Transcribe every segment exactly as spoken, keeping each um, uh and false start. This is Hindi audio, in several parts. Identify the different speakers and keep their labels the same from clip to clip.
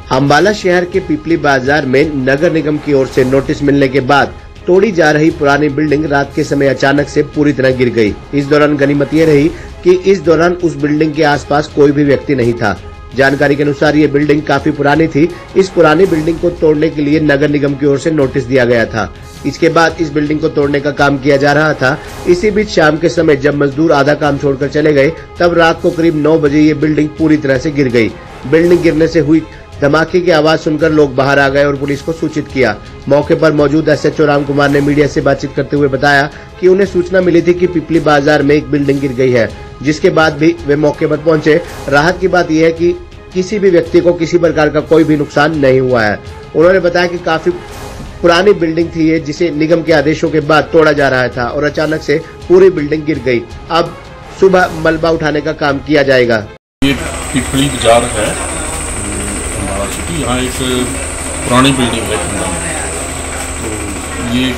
Speaker 1: अम्बाला शहर के पिपली बाजार में नगर निगम की ओर से नोटिस मिलने के बाद तोड़ी जा रही पुरानी बिल्डिंग रात के समय अचानक से पूरी तरह गिर गई। इस दौरान गनीमत ये रही कि इस दौरान उस बिल्डिंग के आसपास कोई भी व्यक्ति नहीं था। जानकारी के अनुसार ये बिल्डिंग काफी पुरानी थी। इस पुरानी बिल्डिंग को तोड़ने के लिए नगर निगम की ओर से नोटिस दिया गया था। इसके बाद इस बिल्डिंग को तोड़ने का काम किया जा रहा था। इसी बीच शाम के समय जब मजदूर आधा काम छोड़कर चले गए, तब रात को करीब नौ बजे ये बिल्डिंग पूरी तरह से गिर गई। बिल्डिंग गिरने से हुई धमाके की आवाज सुनकर लोग बाहर आ गए और पुलिस को सूचित किया। मौके पर मौजूद एसएचओ राम कुमार ने मीडिया से बातचीत करते हुए बताया कि उन्हें सूचना मिली थी कि पिपली बाजार में एक बिल्डिंग गिर गई है, जिसके बाद भी वे मौके पर पहुंचे। राहत की बात यह है कि किसी भी व्यक्ति को किसी प्रकार का कोई भी नुकसान नहीं हुआ है। उन्होंने बताया कि काफी पुरानी बिल्डिंग थी ये, जिसे निगम के आदेशों के बाद तोड़ा जा रहा था और अचानक से पूरी बिल्डिंग गिर गई। अब सुबह मलबा उठाने का काम किया जाएगा।
Speaker 2: ये पिपली बाजार है अम्बाला सिटी, यहाँ एक पुरानी बिल्डिंग है खंडा में। तो ये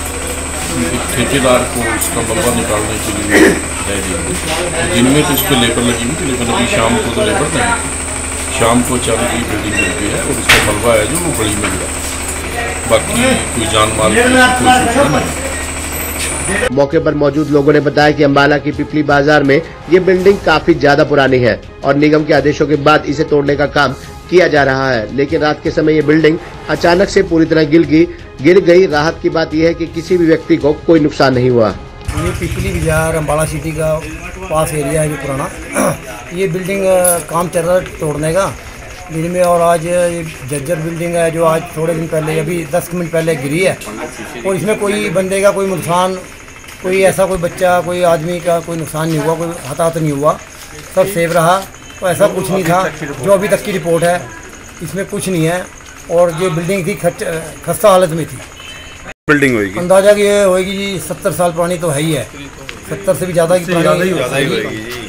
Speaker 2: एक ठेकेदार को उसका मलबा निकालने के लिए दे दिया। दिन में तो इस पर लेबर लगी हुई थी, लेकिन अभी शाम को तो लेबर नहीं, शाम को अचानक ये बिल्डिंग गिर गई है और इसका मलबा है जो वो बड़ी मिल रहा है। बाकी कोई जान माल की कोई सूचना नहीं।
Speaker 1: मौके पर मौजूद लोगों ने बताया कि अम्बाला की पिपली बाजार में ये बिल्डिंग काफी ज्यादा पुरानी है और निगम के आदेशों के बाद इसे तोड़ने का काम किया जा रहा है, लेकिन रात के समय ये बिल्डिंग अचानक से पूरी तरह गिर गई गिर गई राहत की बात यह है कि किसी भी व्यक्ति को कोई नुकसान नहीं हुआ।
Speaker 3: ये पिपली बाजार अम्बाला सिटी का पास एरिया है जो पुराना, ये बिल्डिंग काम चल रहा है तोड़ने का दिन में। और आज ये जर्जर बिल्डिंग है जो आज थोड़े दिन पहले, अभी दस मिनट पहले गिरी है और इसमें कोई बंदे का कोई नुकसान, कोई ऐसा कोई बच्चा, कोई आदमी का कोई नुकसान नहीं हुआ, कोई हताहत नहीं हुआ, सब सेफ रहा। तो ऐसा कुछ नहीं था जो अभी तक की रिपोर्ट है, इसमें कुछ नहीं है। और जो बिल्डिंग थी खस्ता हालत में थी।
Speaker 4: बिल्डिंग होगी
Speaker 3: अंदाजा कि ये होगी जी सत्तर साल पुरानी तो है ही है, सत्तर से भी ज़्यादा की पुरानी होगी।